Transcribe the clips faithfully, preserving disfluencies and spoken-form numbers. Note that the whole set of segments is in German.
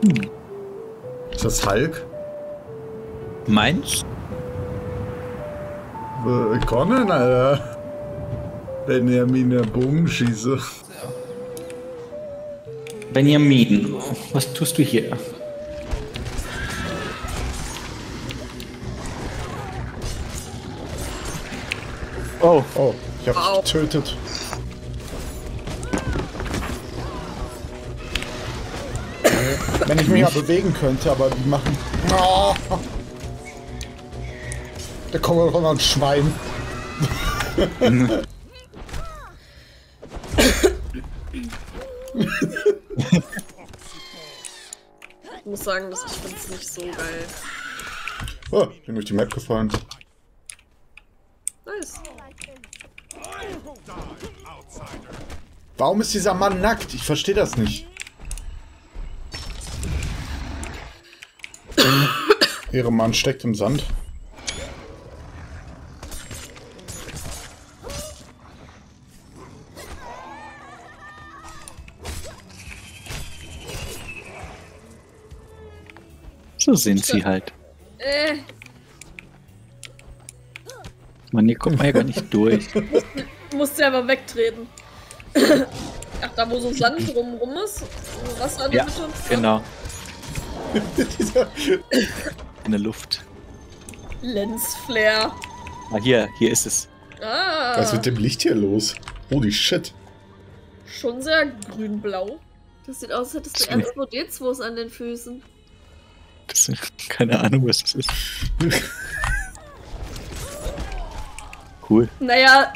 Hm. Ist das Hulk? Meins? Äh, Conan, Alter. Benjamin der Bogenschießer. Benjamin, was tust du hier? Oh, oh, ich hab dich getötet. Wenn ich mich ja bewegen könnte, aber die machen... Oh. Da kommt doch noch ein Schwein. Ich muss sagen, dass ich finde es nicht so geil. Oh, bin durch die Map gefallen. Nice. Warum ist dieser Mann nackt? Ich verstehe das nicht. Ihre Mann steckt im Sand. So sind sie halt. Äh. Man, hier kommt man ja gar nicht durch. Musst ja aber wegtreten. Ach, da wo so Sand drumrum ist? Wo Wasser in der Ja, Mitte? genau. In der Luft. Lensflare. Ah, hier, hier ist es. Ah. Was ist mit dem Licht hier los? Holy shit. Schon sehr grün-blau. Das sieht aus, als hättest du R zwei D zwei an den Füßen. Das ist keine Ahnung, was das ist. Cool. Naja.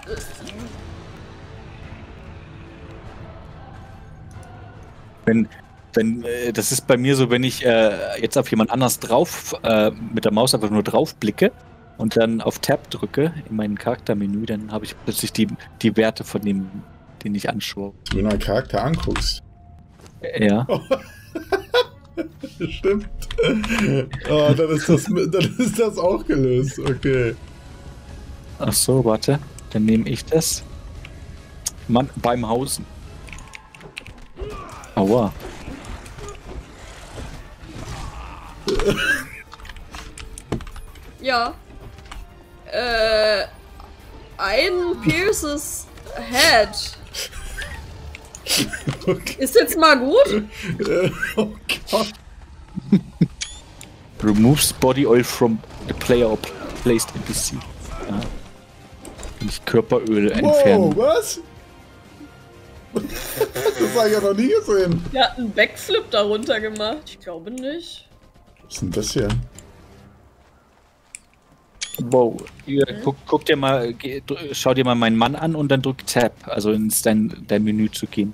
Wenn, wenn, äh, das ist bei mir so, wenn ich äh, jetzt auf jemand anders drauf, äh, mit der Maus einfach nur drauf blicke und dann auf Tab drücke in meinem Charaktermenü, dann habe ich plötzlich die, die Werte von dem, den ich anschaue. Wenn du einen Charakter anguckst. Ja. Oh. Stimmt. Oh, dann ist, das, dann ist das auch gelöst. Okay. Ach so, warte. Dann nehme ich das. Mann, beim Hausen. Aua. Ja. Äh. Ein Pierces Head. Okay. Ist jetzt mal gut? Oh Gott. Removes body oil from the player or placed in the sea. Ja. Wenn ich Körperöl entfernen. Wow, was? Das habe ich ja noch nie gesehen. Der hat einen Backflip darunter gemacht. Ich glaube nicht. Was ist denn das hier? Wow. Hier, guck, guck dir mal, geh, schau dir mal meinen Mann an und dann drück Tab, also ins dein, dein Menü zu gehen.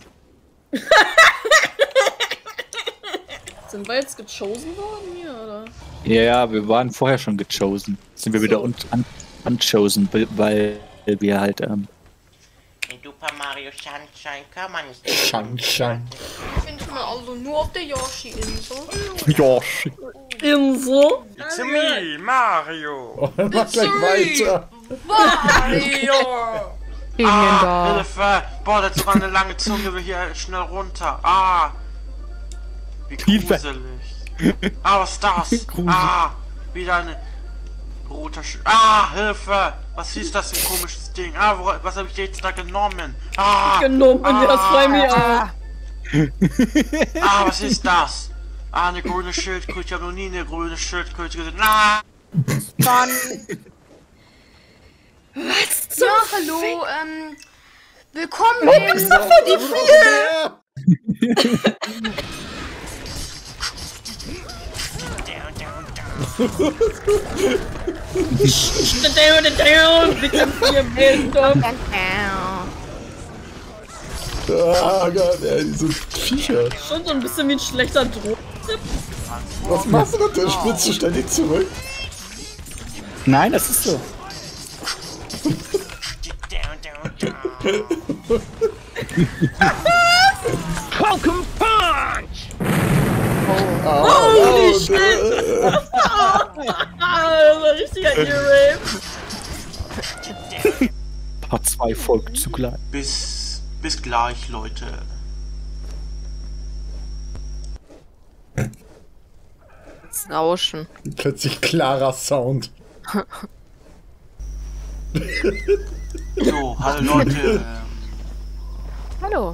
Sind wir jetzt gechosen worden hier, oder? Ja, ja, wir waren vorher schon gechosen. Jetzt sind wir So. wieder un un unchosen, weil wir halt, ähm... In Super Mario Sunshine kann man nicht. Sunshine. Bin ich mal also nur auf der Yoshi-Insel. Yoshi. Insel? It's me, Mario! Oh, dann mach gleich weiter. Mario! Ah, Hilfe! Boah, das war eine lange Zunge, will hier schnell runter. Ah! Wie Hilfe. gruselig. Ah, was ist das? Gruselig. Ah! Wieder eine rote Sch... Ah, Hilfe! Was ist das für ein komisches Ding? Ah, wo, was habe ich jetzt da genommen? Ah! Genommen, das freu mich auch. Ah, was ist das? Ah, eine grüne Schildkröte. Ich habe noch nie eine grüne Schildkröte gesehen. Ah! Mann. Was zum Ja, hallo, ähm. Willkommen Du in. bist doch für die vier! Down, down, wir kämpfen hier im Wildorf. Ah Gott, ey, diese Viecher. Schon so ein bisschen wie ein schlechter Drohtipp. Was machst du denn? Der spitzt du ständig zurück. Nein, das ist so. Falcon Punch! Holy oh, shit! Ah, das war richtiger E-Rape. Part zwei folgt zugleich. Bis, bis gleich, Leute. kurz rauschen. Plötzlich klarer Sound. So, hallo Leute. Ähm, Hallo.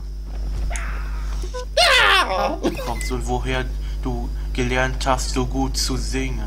kommst du, woher du gelernt hast, so gut zu singen?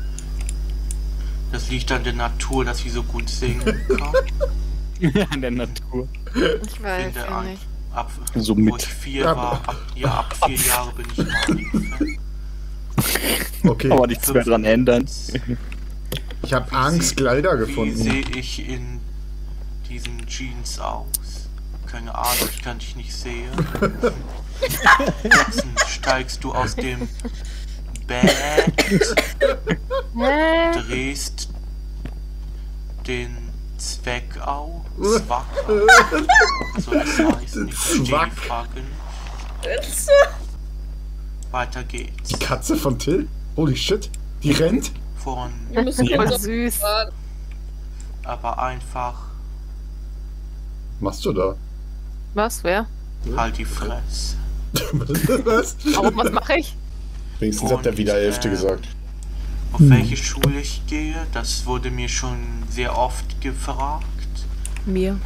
Das liegt an der Natur, dass ich so gut singen kann. An der Natur. Ich weiß Finde ja ein, nicht. ab, So wo mit. ich vier war, ab, ja, ab vier Jahre bin ich Mario-Fan. Okay, Kann man nichts mehr dran ändern. ich habe Angst Kleider Wie gefunden. sehe ich in diesen Jeans aus? Keine Ahnung, ich kann dich nicht sehen. Jetzt steigst du aus dem Bett, Hä? drehst den Zweck auf. Zwack. Was soll das heißen? Ich verstehe die Zwack. Frage nicht. Weiter geht's. Die Katze von Till? Holy shit, die rennt? Von, Wir müssen Voll uns süß. fahren. aber einfach Was machst du da? Was, wer? halt die Fresse. Was? Warum, was mache ich? Wenigstens hat er wieder Und, Elfte äh, gesagt. Auf welche Schule ich gehe, das wurde mir schon sehr oft gefragt. Mir.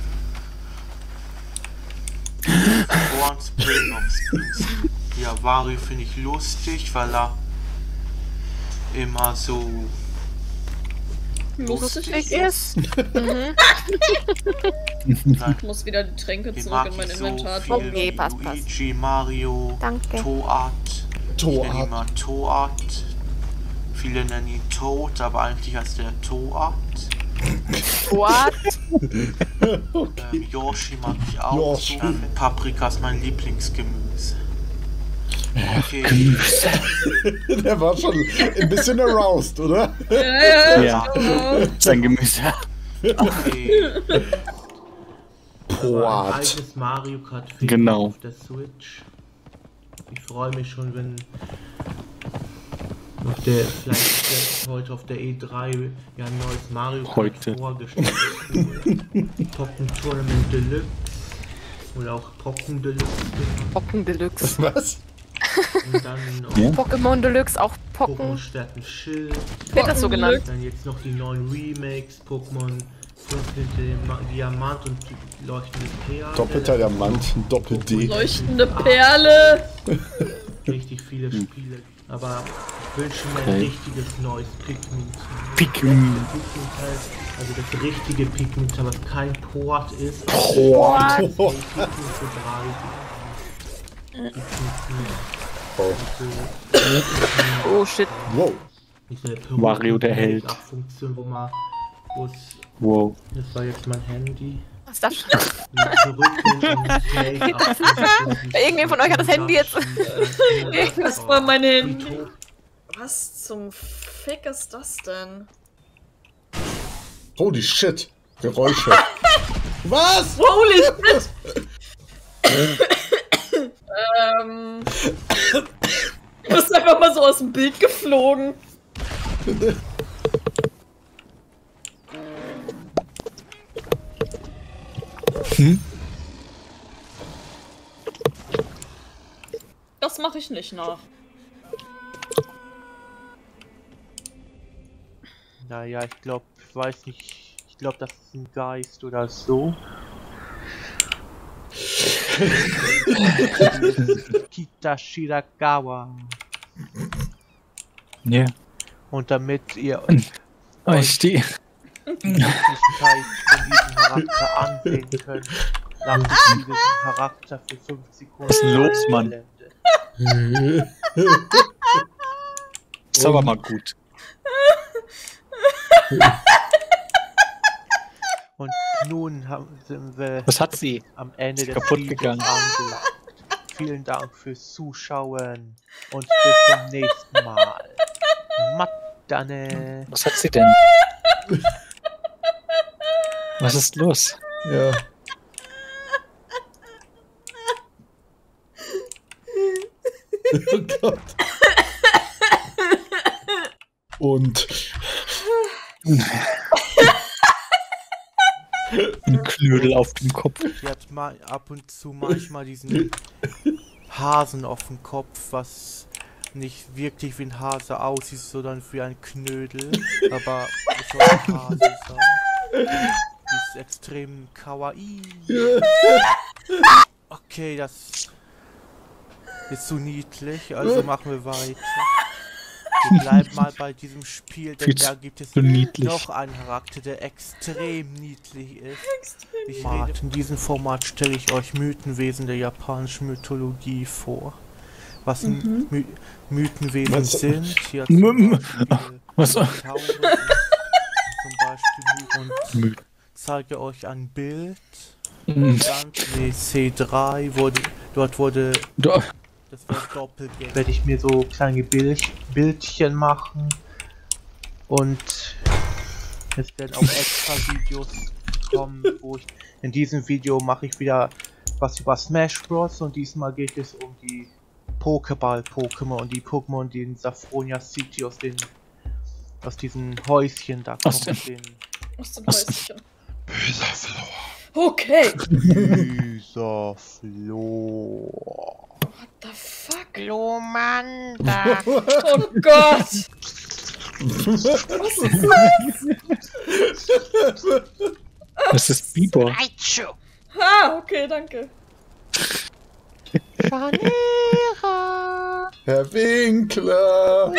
Borns Prinzip. Ja, Wario finde ich lustig, weil er immer so Lustig Lustig ist. ist. Mhm. Ich muss wieder die Tränke den zurück mag in mein ich so Inventar viel tun. Okay, wie passt, passt. Luigi, Mario, Danke. Toad. Ich nenne ihn Toad. mal Toad. Viele nennen ihn Toad, aber eigentlich heißt er Toad. What? Ähm, Yoshi mag ich auch. Yoshi. So. Ähm, Paprika ist mein Lieblingsgemüse. Okay. Der war schon ein bisschen aroused, oder? Ja, ja, Ja. genau. Sein Gemüse. Okay. Boah. Ein altes Mario Kart Film Genau. auf der Switch. Ich freue mich schon, wenn auf der vielleicht heute auf der E drei ja ein neues Mario Kart Heute. vorgestellt wird. Pocken Tournament Deluxe oder auch Pocken Deluxe Pocken Deluxe. Was? und dann noch Ja. Pokémon Deluxe, auch Pokémon Pocken. Stärken Schild, Wird das so genannt? dann jetzt noch die neuen Remakes, Pokémon funkelte Ma- Diamant und leuchtendes Perle. Doppelter Diamant, Doppel-D. Leuchtende Perle. Richtig viele Spiele, aber ich wünsche mir ein Okay. richtiges neues Pikmin. Pikmin. Pikmin halt, also das richtige Pikmin, was kein Port ist. Boah. Pikmin für drei. Pikmin Oh. so, Oh shit. Wow. nicht so eine Wario der Held. Funktion, wo man, wo es, Wow. das war jetzt mein Handy. Was ist das? Zurück in den Make-up-Funktion. Irgendjemand von euch hat das Handy jetzt. Das war mein Handy. Was zum Fick ist das denn? Holy shit. Geräusche. Was? Holy shit! ähm. Du bist einfach mal so aus dem Bild geflogen. Hm? Das mache ich nicht nach. Naja, ich glaube, ich weiß nicht, ich glaube, das ist ein Geist oder so. Kita Shirakawa. Ja. Und damit ihr Oh, ich stehe. die Möglichkeit von diesem Charakter ansehen könnt, lasse ich diesen Charakter für fünf Sekunden. Was ist denn los, Mann? einblenden. Das ist aber mal gut. Und nun haben, sind wir Was hat sie? am Ende des kaputt Videos gegangen. angelangt. Vielen Dank fürs Zuschauen und bis zum nächsten Mal. Matane. Was hat sie denn? Was ist los? Ja. Oh Gott. Und Ein Knödel auf dem Kopf. Die hat mal ab und zu manchmal diesen Hasen auf dem Kopf, was nicht wirklich wie ein Hase aussieht, sondern wie ein Knödel. Aber es soll ein Hase sein. Die ist extrem kawaii. Okay, das ist zu niedlich, also machen wir weiter. Wir bleiben mal bei diesem Spiel, denn da gibt es noch einen Charakter, der extrem niedlich ist. Ich rede, in diesem Format stelle ich euch Mythenwesen der japanischen Mythologie vor. Was mhm. My Mythenwesen was? sind. Hier zum Beispiel, was? zum Beispiel und zeige euch ein Bild. Mhm. Dann C drei wurde, dort wurde Do das Wort Doppelgänger. Werde ich mir so kleine Bild Bildchen machen und es werden auch extra Videos kommen, wo ich in diesem Video mache ich wieder was über Smash Bros. Und diesmal geht es um die Pokéball-Pokémon und die Pokémon, die in Saffronia City aus den aus diesen Häuschen da kommen. Aus den, aus den Häuschen. Böser Flor. Okay. Böser Flor. What the fuck? Glomanda. Oh Gott. Was ist das? Das ist Biber. Ah, okay, danke. Scharniere. Herr Winkler.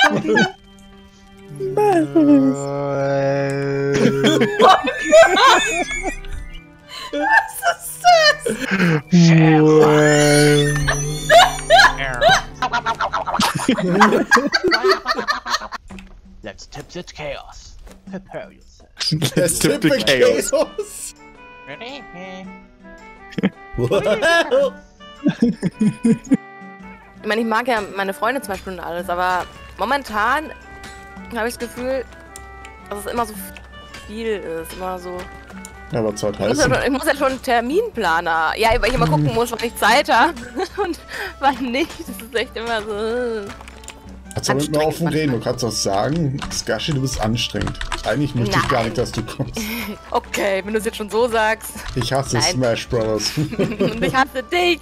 Was ist das? Let's tip the chaos. Prepare yourself. Let's tip the chaos. Ich meine, ich mag ja meine Freunde zum Beispiel und alles, aber momentan habe ich das Gefühl, dass es immer so viel ist, immer so... Ja, was soll Ich muss, heißen? ja schon, ich muss ja schon einen Terminplaner. Ja, weil ich immer gucken muss, wann ich Zeit habe und wann nicht. Das ist echt immer so... Kannst du mit mir offen reden? Du kannst doch sagen, Skashi, du bist anstrengend. Eigentlich möchte ich gar nicht, dass du kommst. Okay, wenn du es jetzt schon so sagst. Ich hasse Nein. Smash Bros. Und ich hasse dich.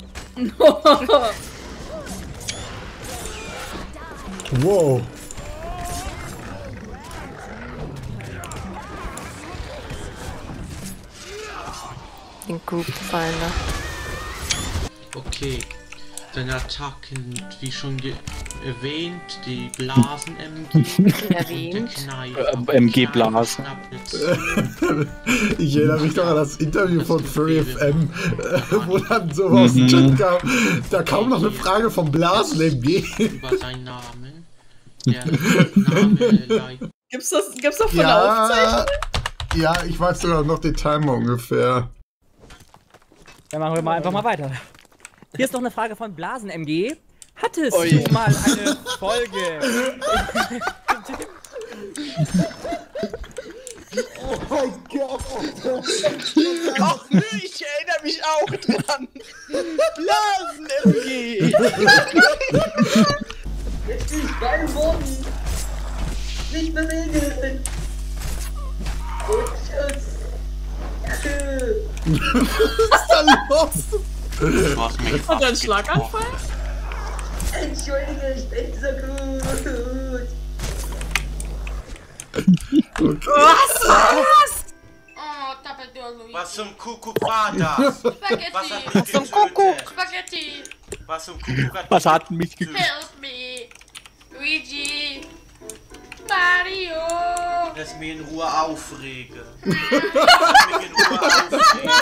Wow. Den Group gefallen, ne? Okay. Deine Attacken, wie schon erwähnt, die Blasen-M G. Erwähnt. Äh, M G-Blasen. Ich erinnere mich doch an das Interview von Furry F M, äh, wo dann so aus dem Chat kam. Da kam noch eine Frage vom Blasen-M G. Über seinen Namen. Der Name Gibt's das, gibt's das von Ja, der Aufzeichnung? ja, ich weiß sogar noch den Timer ungefähr. Dann machen wir mal einfach mal weiter. Hier ist noch eine Frage von Blasen-M G. Hattest Oi. du mal eine Folge? Oh mein Gott! Ach nö, ich erinnere mich auch dran. Blasen-M G. Jetzt ist beim Boden. Nicht bewegen. Und tschüss. Danke. Was ist da los? Du hast mich Hat er einen Schlaganfall? Entschuldige, ich bin so gut. Was? Was? Oh, Tapperdor, Luigi. Was zum Kuckuck war das? Spaghetti. Was hat mich Was zum getötet? Kuckuck? Spaghetti. Was zum Kuckuck hat Was hat mich ge... Help me. Luigi. Mario. Lass mich in Ruhe aufregen. Lass mich in Ruhe aufregen.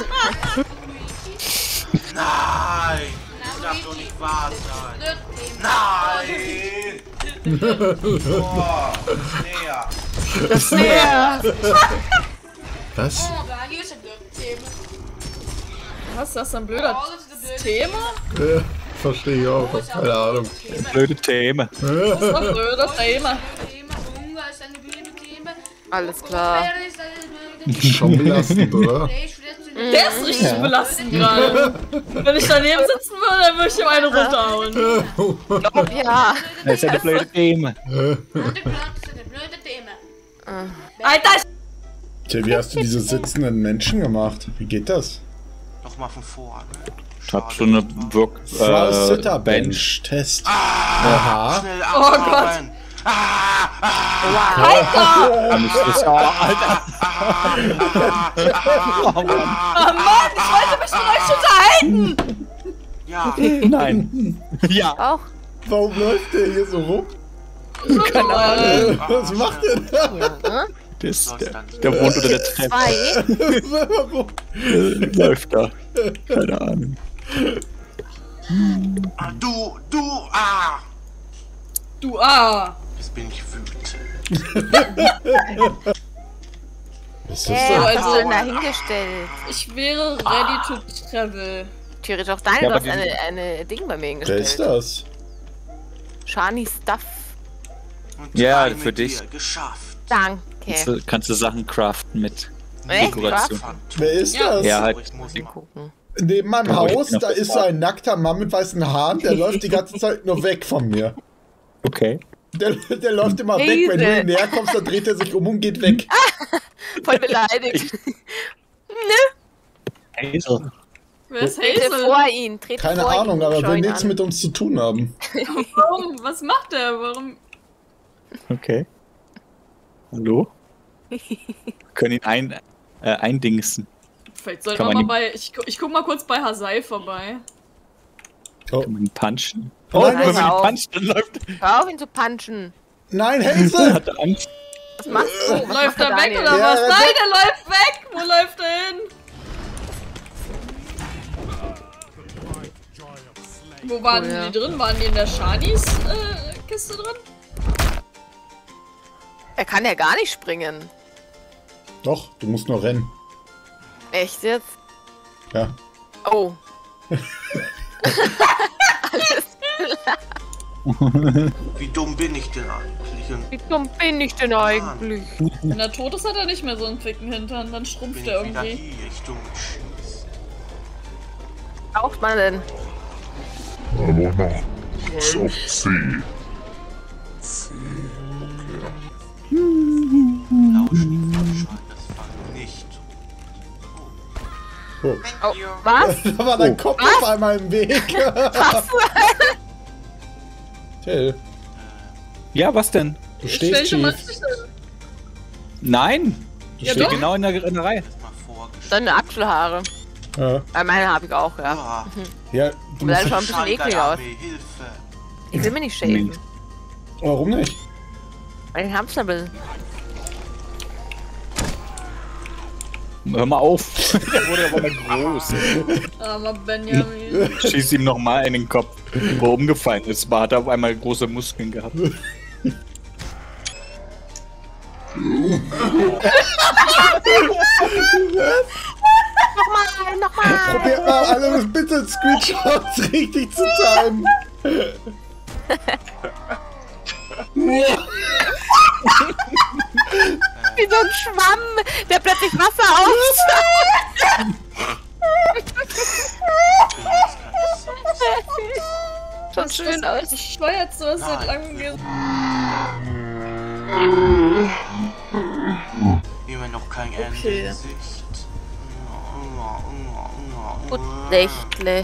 Nein! Das darf doch nicht wahr sein! Nein! Boah, näher! Das ist näher. Was? Oh, hier ist ein Thema. Was ist das, ein blöder Thema? Äh, verstehe ich auch, keine Ahnung. Blöde Themen. Das ist ein blöder Thema. Hunger ist eine blöde Thema. Alles klar. Schon belastend, oder? Der ist richtig belastend gerade. Wenn ich daneben sitzen würde, dann würde ich ihm eine runterhauen. Ja. Das ist eine blöde Themen. Alter! Tja, wie hast du diese sitzenden Menschen gemacht? Wie geht das? Nochmal von vorne. Ich hab so eine Work... Äh, Bench Test. Ah, Aha. Schnell Oh Gott. abhauen. Ah, ah, Alter! Kann ich das... Oh, Alter! Oh Mann, ich wollte mich mit euch unterhalten! Ja. Nein. Ja. Auch. Warum läuft der hier so rum? Keine Ahnung. Was macht der da? Ja, ne? Das, der, der wohnt unter der Treppe. Zwei. Warum? Läuft da. Keine Ahnung. Ah, du, du, ah! Du ah! Jetzt bin ich wütend. Was ist Hey, das was denn? hast du denn da hingestellt? Ich wäre ready to travel. Theoretisch auch deine, Ja, du aber hast die- eine, eine Ding bei mir Wer ist hingestellt. das? Shani Stuff. Und Ja, drei für mit dich. dir geschafft. Danke. Kannst du, kannst du Sachen craften mit Echt? Dekoration. Wer ist Ja. das? Ja, halt. Ich muss mal. Gucken. Neben meinem Ja, Haus, ich noch da ist so ein nackter Mann mit weißen Haaren, der läuft die ganze Zeit nur weg von mir. Okay. Der, der läuft immer weg, wenn du ihm näher kommst, dann dreht er sich um und geht weg. Voll beleidigt. Hazel. Wer ist Trete Hazel? vor ihn. Trete Keine vor Ahnung, ihn. aber Schau will ihn nichts an. mit uns zu tun haben. Warum? Was macht der? Warum? Okay. Hallo? Können ihn ein, äh, eindingsen. Vielleicht sollten Kann wir man mal bei. Ich, gu- ich guck mal kurz bei Hasai vorbei. Oh. Kann man ihn punchen? Oh, Oh, nein, wenn man ihn auf. puncht, dann läuft Hör auf ihn zu punchen. Nein, er. Hazel! Hat Angst. Was machst du? Was Läuft macht er weg Daniel? oder Ja, was? er Nein, weg. der läuft weg! Wo läuft er hin? Wo waren Oh, ja. die drin? Waren die in der Shanis äh, Kiste drin? Er kann ja gar nicht springen. Doch, du musst nur rennen. Echt jetzt? Ja. Oh. Wie dumm bin ich denn eigentlich? Und Wie dumm bin ich denn eigentlich? Wenn er tot ist, hat er nicht mehr so einen ficken Hintern. Dann bin schrumpft ich er wieder irgendwie. hier, ich dumm Schieß. Braucht man denn? Aber noch was auf C. C, Lauschnickverschall, das war nicht. Oh. Oh, was? Da war dein Kopf auf einmal im Weg. Was? Till, Ja, was denn? du Ich stell stehst schon mal schief. zwischen. Nein! Du Ja, Steht doch. genau in der, in der Reihe. Mal vorgestellt. Deine Achselhaare. Ja, Weil meine habe ich auch, ja. Ja. ja du Sah musst, schon ein bisschen eklig aus. Hilfe. Ich will mir nicht shaven. warum nicht? Weil ich ein Hamster bin. Hör mal auf. Der wurde aber mal groß. Aber Benjamin. Schieß ihm nochmal in den Kopf. Wo er umgefallen ist, war, hat er auf einmal große Muskeln gehabt. Nochmal, nochmal! Probiert mal alle bitte Screenshots richtig zu timen. Wie so ein Schwamm, der plötzlich Wasser aussaugt. Schon schön aus. Was bescheuert so ist seit langem ge- Immer noch kein Ende Okay. in Sicht. Gut, Nächtle.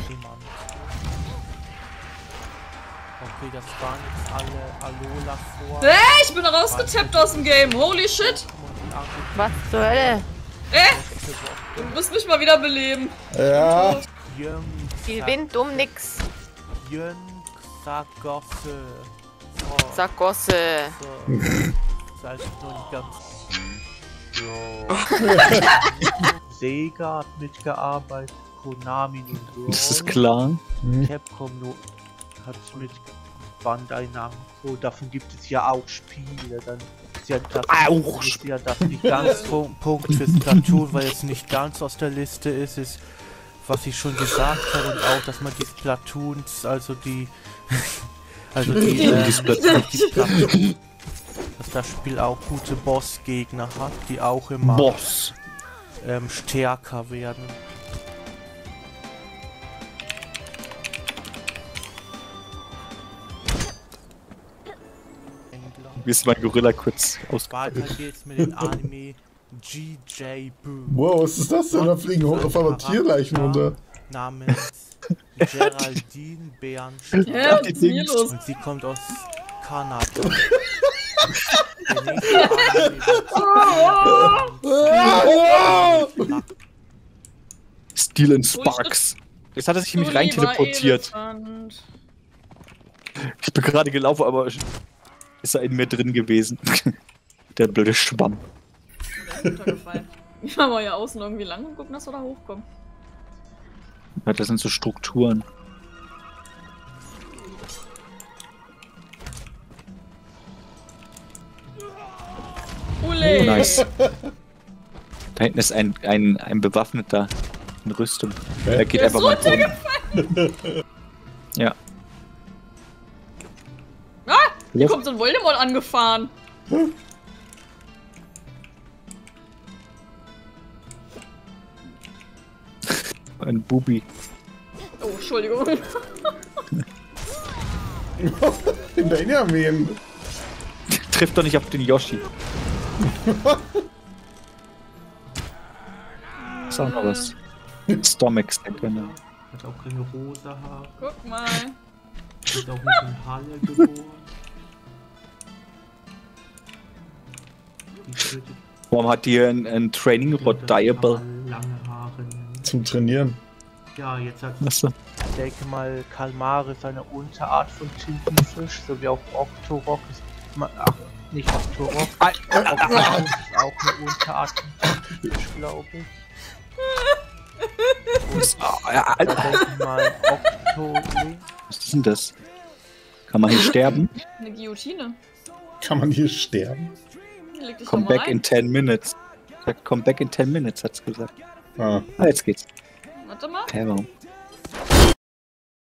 Okay, das waren jetzt alle Alola vor. Hey, ich bin rausgetappt aus dem Game. Holy shit. Was zur Hölle? Äh, du musst mich mal wieder beleben. Ja, Jön, Viel Wind um nix. Jön, Sagosse. So, Sagosse. so. Das heißt noch nicht ganz. Sega hat mitgearbeitet, Konami und so. Das ist klar. Capcom no hat mit Bandai Namco, davon gibt es ja auch Spiele, dann ist ja das, Auch ist ja das nicht ganz Pu- Punkt für Splatoon, weil es nicht ganz aus der Liste ist, ist, was ich schon gesagt habe und auch, dass man die Splatoons, also die, also die, äh, Die Splatoon. die Splatoon, dass das Spiel auch gute Bossgegner hat, die auch immer Boss. ähm, stärker werden. Wie ist mein Gorilla kurz aus? Weiter geht's mit dem Anime G J Boo. Wow, was ist das denn? Da fliegen auf einmal Tierleichen runter. Namens Geraldine Bernstein. Ja, was ist hier los? Und sie kommt aus Kanada. Steel and Sparks. Jetzt hat er sich nämlich rein teleportiert. Ich bin gerade gelaufen, aber ist er in mir drin gewesen. Der blöde Schwamm. Ich war mal hier außen irgendwie lang und gucken, dass wir da hochkommen. Ja, das sind so Strukturen. Ule. Oh, nice. Da hinten ist ein, ein, ein Bewaffneter in Rüstung. Hä? Der geht Der einfach ist mal runtergefallen. Ja. Ah! Hier kommt so ein Voldemort angefahren. Ein Bubi. Oh, Entschuldigung. Benjamin. Trifft doch nicht auf den Yoshi. Ist auch noch was. Stomach Stack, genau. Hat auch keine rosa Haare. Guck mal. Ist auch nicht in Halle geboren. Warum hat die ein, ein Training-Robot Diable? Lange Haare. Zum Trainieren. Ja, jetzt hat Achso. ich denke mal, Kalmar ist eine Unterart von Tintenfisch, so wie auch Octorok ist. Ach, nicht Octorok. Octorok ist auch eine Unterart von Tintenfisch, glaube ich. Und ich denke mal, Octoling. Was ist denn das? Kann man hier sterben? Eine Guillotine. Kann man hier sterben? Leg dich Come doch mal back rein. in ten minutes. Sagt, come back in ten minutes, hat's gesagt. Ah. Ah, jetzt geht's. Warte mal. Hä, warum?